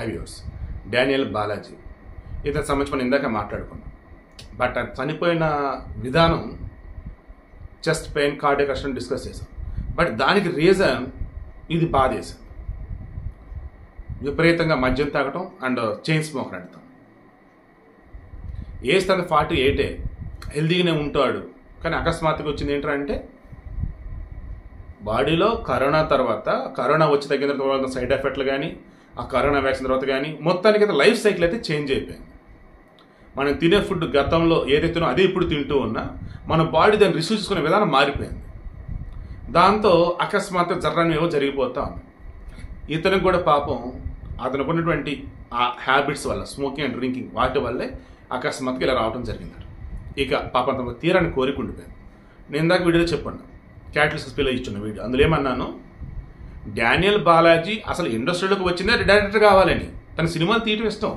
5 years. Daniel Balaji ఇతనికి సంబంధించి మనం ఇందాక మాట్లాడుకున్నాం. బట్ చనిపోయిన విధానం chest pain cardiac arrest discuss చేసాం. బట్ దానికి రీజన్ ఇది బాధేసింది. విపరీతంగా మద్యం తాగటం అండ్ చైన్ స్మోకర్ అంటాం. ఏజ్ తన 48 హెల్దీగానే ఉంటాడు. కానీ అకస్మాత్తుగా వచ్చింది ఏంటంటే బాడీలో కరోనా వచ్చి తగ్గిన తర్వాత సైడ్ ఎఫెక్ట్లు కానీ ఆ కరోనా వ్యాక్సిన్ తర్వాత కానీ మొత్తానికి అయితే లైఫ్ సైకిల్ అయితే చేంజ్ అయిపోయింది. మనం తినే ఫుడ్ గతంలో ఏదైతేనో అదే ఇప్పుడు తింటూ ఉన్నా మన బాడీ దాన్ని రిసీవ్ చేసుకునే విధానం మారిపోయింది. దాంతో అకస్మాత్తుగా జర్రాన్ని ఏవో జరిగిపోతా ఉంది. ఇతనికి కూడా పాపం అతనికి ఉన్నటువంటి ఆ హ్యాబిట్స్ వల్ల స్మోకింగ్ అండ్ డ్రింకింగ్ వాటి వల్లే అకస్మాత్తుగా ఇలా రావడం జరిగింది. ఇక పాపం తమ తీరాన్ని కోరిక ఉండిపోయింది. నేను ఇందాక వీడియోలో చెప్పాను, క్యాటలిస్ట్ స్పిల్ ఇచ్చిన వీడియో, అందులో ఏమన్నాను, డానియల్ బాలాజీ అసలు ఇండస్ట్రీలోకి వచ్చిందే డైరెక్టర్ కావాలని, తన సినిమాలు తీయటం ఇష్టం.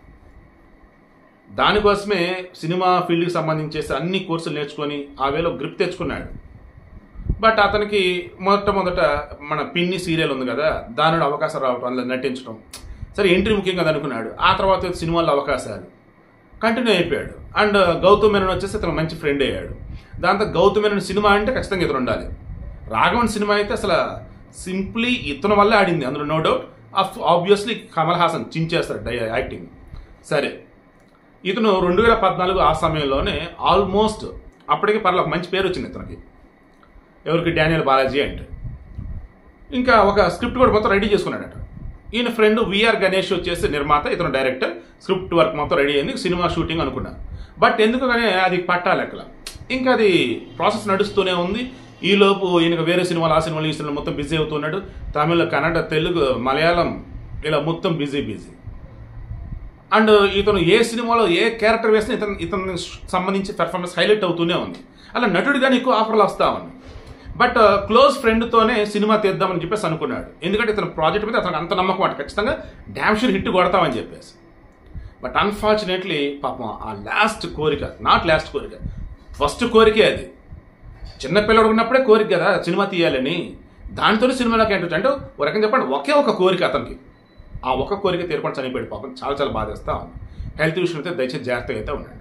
దానికోసమే సినిమా ఫీల్డ్కి సంబంధించేసి అన్ని కోర్సులు నేర్చుకొని ఆ వేలో గ్రిప్ తెచ్చుకున్నాడు. బట్ అతనికి మొట్టమొదట మన పిన్ని సీరియల్ ఉంది కదా, దానిలో అవకాశం రావటం, అందులో నటించడం, సరే ఎంట్రీ ముఖ్యం కదా అనుకున్నాడు. ఆ తర్వాత సినిమాల్లో అవకాశాలు కంటిన్యూ అయిపోయాడు. అండ్ గౌతమ్ మేనన్ వచ్చేసి అతను మంచి ఫ్రెండ్ అయ్యాడు. దాంతో గౌతమ్ మేనన్ సినిమా అంటే ఖచ్చితంగా ఇతను ఉండాలి. రాఘవన్ సినిమా అయితే అసలు సింప్లీ ఇతను వల్లే ఆడింది, అందులో no doubt. Obviously Kamal Haasan చించేస్తాడు యాక్టింగ్. సరే, ఇతను 2014 ఆ సమయంలోనే ఆల్మోస్ట్ అప్పటికి పర్లేదు మంచి పేరు వచ్చింది ఇతనికి. ఎవరికి? డానియల్ బాలాజీ అంటే. ఇంకా ఒక స్క్రిప్ట్ కూడా మొత్తం రెడీ చేసుకున్నాడట. ఈయన ఫ్రెండ్ విఆర్ గణేష్ వచ్చేసి నిర్మాత, ఇతను డైరెక్టర్. స్క్రిప్ట్ వర్క్ మొత్తం రెడీ అయింది, సినిమా షూటింగ్ అనుకున్నా. బట్ ఎందుకనే అది పట్టాలెక్కల. ఇంకా అది ప్రాసెస్ నడుస్తూనే ఉంది. ఈలోపు ఈయనకు వేరే సినిమాలు, ఆ సినిమాలు, ఈ సినిమాలు మొత్తం బిజీ అవుతున్నాడు. తమిళ, కన్నడ, తెలుగు, మలయాళం ఇలా మొత్తం బిజీ. అండ్ ఇతను ఏ సినిమాలో ఏ క్యారెక్టర్ వేసినా ఇతను సంబంధించి పెర్ఫార్మెన్స్ హైలైట్ అవుతూనే ఉంది. అలా నటుడిగానే ఎక్కువ ఆఫర్లు వస్తా ఉన్నాయి. బట్ క్లోజ్ ఫ్రెండ్తోనే సినిమా తీద్దామని చెప్పేసి అనుకున్నాడు. ఎందుకంటే ఇతను ప్రాజెక్ట్ మీద అతనికి అంత నమ్మకం అంటే ఖచ్చితంగా డ్యామ్ షూర్ హిట్ కొడతామని చెప్పేసి. బట్ అన్ఫార్చునేట్లీ పాపం ఆ లాస్ట్ కోరిక, నాట్ లాస్ట్ కోరిక, ఫస్ట్ కోరికే అది. చిన్నపిల్లడు ఉన్నప్పుడే కోరిక కదా సినిమా తీయాలని, దానితోనే సినిమాలోకి ఎంటర్ అంటే ఒక రకంగా చెప్పండి ఒకే ఒక కోరిక అతనికి. ఆ ఒక్క కోరిక తీరకుండా చనిపోయాడు పాపం. చాలా బాధేస్తా ఉంది. హెల్త్ విషయం అయితే దయచేసి జాగ్రత్తగా అయితే ఉండండి.